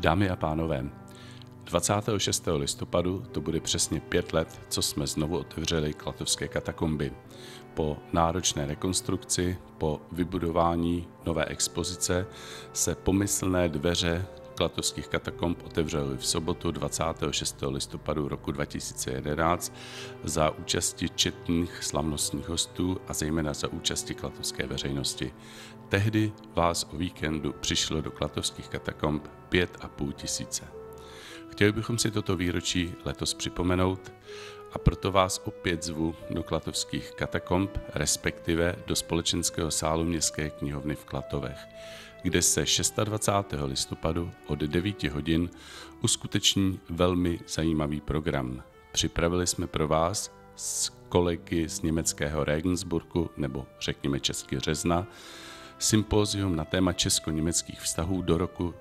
Dámy a pánové, 26. listopadu to bude přesně 5 let, co jsme znovu otevřeli Klatovské katakomby. Po náročné rekonstrukci, po vybudování nové expozice se pomyslné dveře Klatovských katakomb otevřely v sobotu 26. listopadu roku 2011 za účasti četných slavnostních hostů a zejména za účasti klatovské veřejnosti. Tehdy vás o víkendu přišlo do Klatovských katakomb 5,5 tisíce. Chtěli bychom si toto výročí letos připomenout a proto vás opět zvu do Klatovských katakomb, respektive do společenského sálu Městské knihovny v Klatovech, kde se 26. listopadu od 9 hodin uskuteční velmi zajímavý program. Připravili jsme pro vás s kolegy z německého Regensburgu, nebo řekněme česky Řezna, sympózium na téma česko-německých vztahů do roku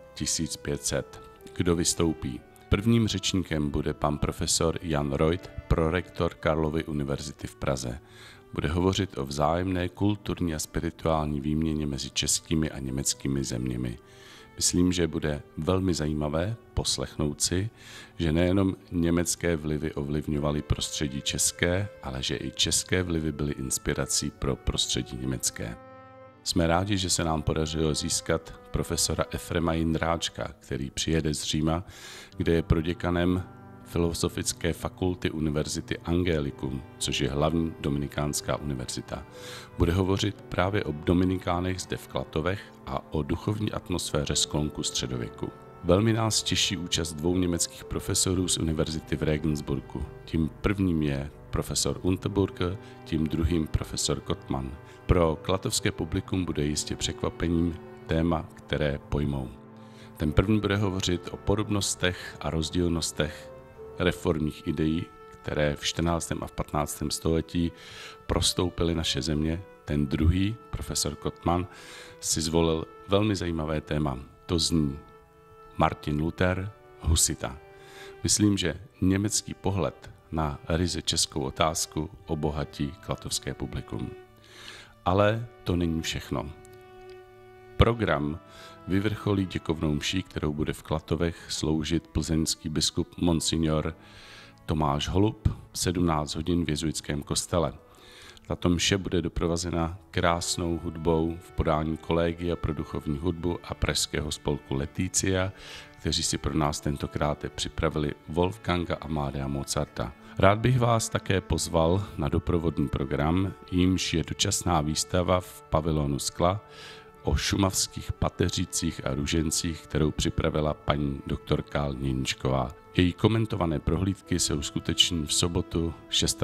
1500. Kdo vystoupí? Prvním řečníkem bude pan profesor Jan Reut, prorektor Karlovy univerzity v Praze. Bude hovořit o vzájemné kulturní a spirituální výměně mezi českými a německými zeměmi. Myslím, že bude velmi zajímavé poslechnout si, že nejenom německé vlivy ovlivňovaly prostředí české, ale že i české vlivy byly inspirací pro prostředí německé. Jsme rádi, že se nám podařilo získat profesora Efrema Jindráčka, který přijede z Říma, kde je proděkanem Filozofické fakulty Univerzity Angelicum, což je hlavní dominikánská univerzita. Bude hovořit právě o dominikánech zde v Klatovech a o duchovní atmosféře sklonku středověku. Velmi nás těší účast 2 německých profesorů z univerzity v Regensburgu. Tím prvním je profesor Unterburger, tím druhým profesor Gottmann. Pro klatovské publikum bude jistě překvapením téma, které pojmou. Ten první bude hovořit o podobnostech a rozdílnostech reformních ideí, které v 14. a v 15. století prostoupily naše země. Ten druhý, profesor Gottmann, si zvolil velmi zajímavé téma. To zní Martin Luther, husita. Myslím, že německý pohled na ryze českou otázku obohatí klatovské publikum. Ale to není všechno. Program vyvrcholí děkovnou mší, kterou bude v Klatovech sloužit plzeňský biskup Monsignor Tomáš Holub v 17 hodin v jezuitském kostele. Tato mše bude doprovázena krásnou hudbou v podání Kolegia pro duchovní hudbu a pražského spolku Leticia, kteří si pro nás tentokrát připravili Wolfganga Amadea Mozarta. Rád bych vás také pozval na doprovodný program, jímž je dočasná výstava v pavilonu Skla o šumavských pateřících a růžencích, kterou připravila paní doktorka Něničková. Její komentované prohlídky se uskuteční v sobotu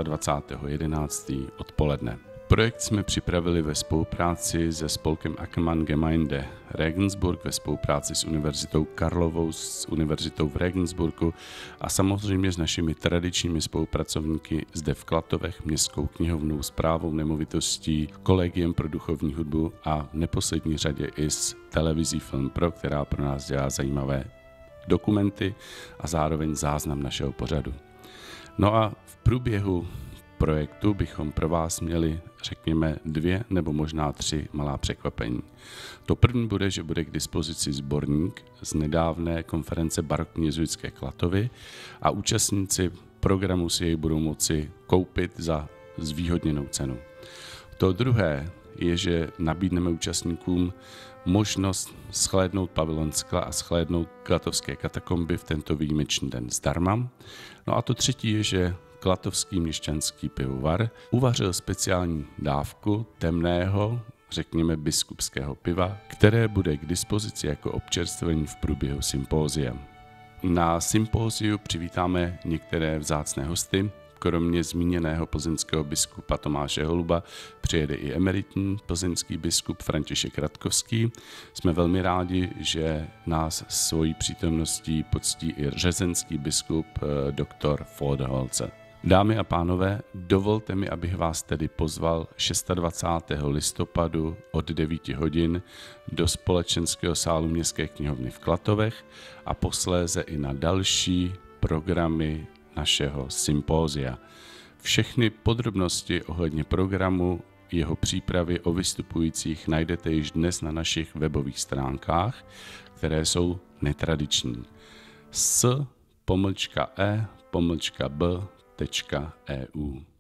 26.11. odpoledne. Projekt jsme připravili ve spolupráci se spolkem Ackermann Gemeinde Regensburg, ve spolupráci s Univerzitou Karlovou, s Univerzitou v Regensburgu a samozřejmě s našimi tradičními spolupracovníky zde v Klatovech, Městskou knihovnou, Správou nemovitostí, Kolegiem pro duchovní hudbu a v neposlední řadě i s televizí Film Pro, která pro nás dělá zajímavé dokumenty a zároveň záznam našeho pořadu. No a v průběhu projektu bychom pro vás měli, řekněme, 2 nebo možná 3 malá překvapení. To první bude, že bude k dispozici sborník z nedávné konference barokní jezuitské Klatovy a účastníci programu si jej budou moci koupit za zvýhodněnou cenu. To druhé je, že nabídneme účastníkům možnost shlédnout pavilon Skla a shlédnout Klatovské katakomby v tento výjimečný den zdarma. No a to třetí je, že Klatovský měšťanský pivovar uvařil speciální dávku temného, řekněme biskupského piva, které bude k dispozici jako občerstvení v průběhu sympózia. Na sympóziu přivítáme některé vzácné hosty. Kromě zmíněného plzeňského biskupa Tomáše Holuba přijede i emeritní plzeňský biskup František Radkovský. Jsme velmi rádi, že nás svojí přítomností poctí i řezenský biskup dr. Voderholzer. Dámy a pánové, dovolte mi, abych vás tedy pozval 26. listopadu od 9 hodin do společenského sálu Městské knihovny v Klatovech a posléze i na další programy našeho sympózia. Všechny podrobnosti ohledně programu, jeho přípravy o vystupujících najdete již dnes na našich webových stránkách, které jsou netradiční. s-e-b.eu